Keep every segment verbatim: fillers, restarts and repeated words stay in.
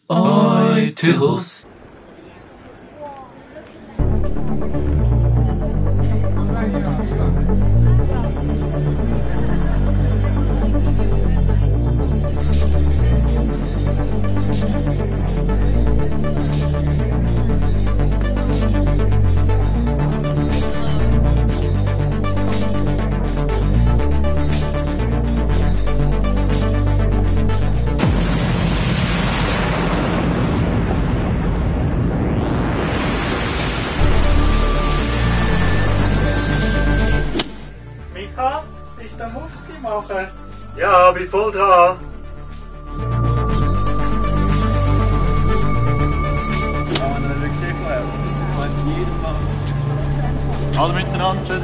Oi, Tüchels. Ja, bin voll dran. Hallo miteinander, tschüss.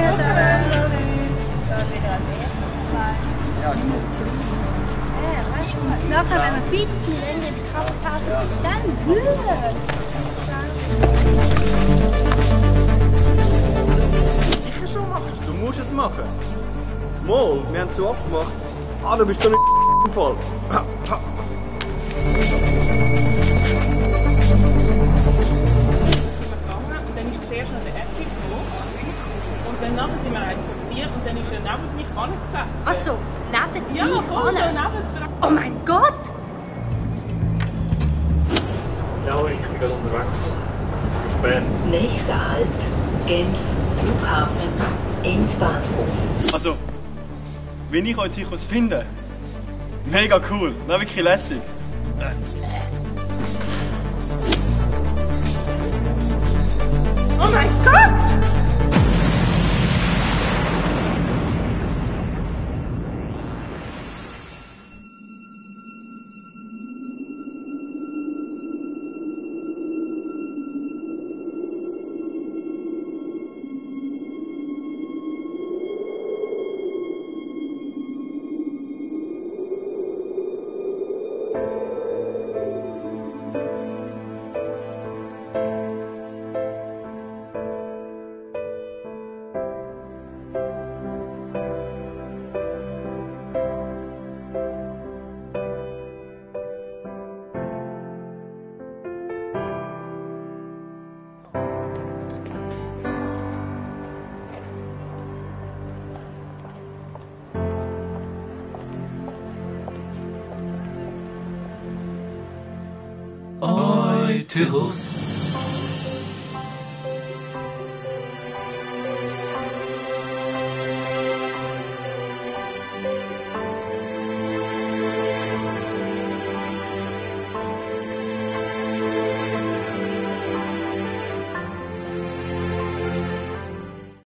Ja, genau. Nachher, wenn wir ein bisschen länger in die Kaffeepause sind, dann Lügen. Sicher schon machst du, du musst es machen. Mol, wir haben es so abgemacht. Ah, du bist so ein Fall. Und dann ist zuerst noch der Raphi gekommen. Und dann nachher sind wir eins spazieren und dann ist er neben mich angesessen. Ach so, neben Ja, dir voll, so vorne? nebendran. Oh mein Gott! Ja, ich bin gerade unterwegs. Auf Bern. Nächster Halt, Genf, Flughafen, Endbahnhof. Also, wenn ich euch Tichos finde, mega cool, na wirklich lässig. Oh mein Gott! Oi, Tüchels.